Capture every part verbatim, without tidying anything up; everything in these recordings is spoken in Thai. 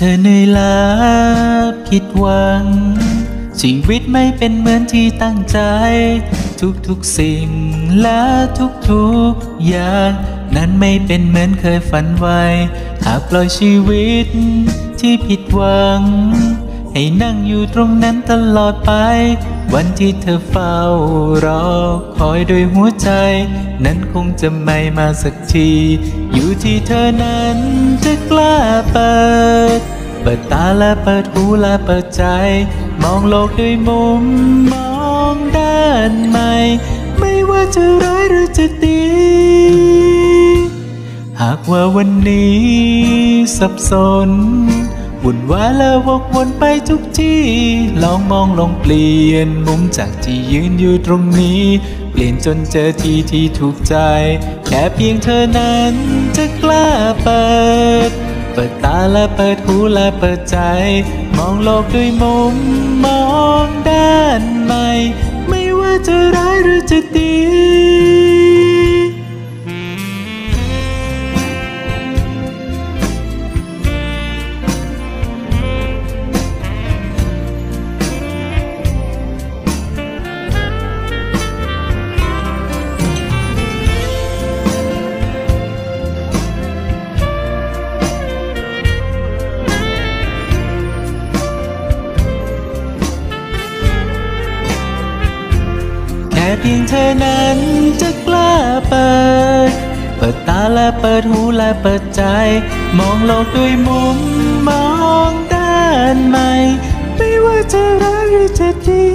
ธอเหนื่อยล้าผิดหวังชีวิตไม่เป็นเหมือนที่ตั้งใจทุกๆสิ่งและทุกๆอย่างนั้นไม่เป็นเหมือนเคยฝันไว้หากปล่อยชีวิตที่ผิดหวังให้นั่งอยู่ตรงนั้นตลอดไปวันที่เธอเฝ้ารอคอยด้วยหัวใจนั้นคงจะไม่มาสักทีอยู่ที่เธอนั้นจะกล้าเปิดเปิดตาและเปิดหูและเปิดใจมองโลกด้วยมุมมองด้านใหม่ไม่ว่าจะร้ายหรือจะดีหากว่าวันนี้สับสนวุ่นวายและวกวนไปทุกที่ลองมองลองเปลี่ยนมุมจากที่ยืนอยู่ตรงนี้เปลี่ยนจนเจอที่ที่ถูกใจแค่เพียงเธอนั้นจะกล้าเปิดเปิดตาและเปิดหูและเปิดใจมองโลกด้วยมุมมองด้านใหม่ไม่ว่าจะร้ายหรือจะดีแค่เพียงเธอนั้นจะกล้าเปิดเปิดตาและเปิดหูและเปิดใจมองโลกด้วยมุมมองด้านใหม่ไม่ว่าจะร้ายหรือจะดี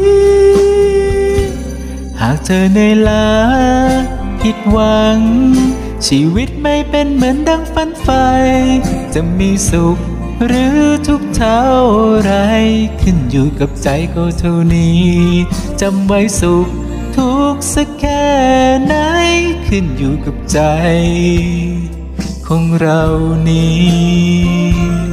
หากเธอเหนื่อยล้าผิดหวังชีวิตไม่เป็นเหมือนดังฝันใฝ่จะมีสุขหรือทุกข์เท่าไรขึ้นอยู่กับใจก็เท่านี้จำไว้สุขทุกข์สักแค่ไหนขึ้นอยู่กับใจของเรานี้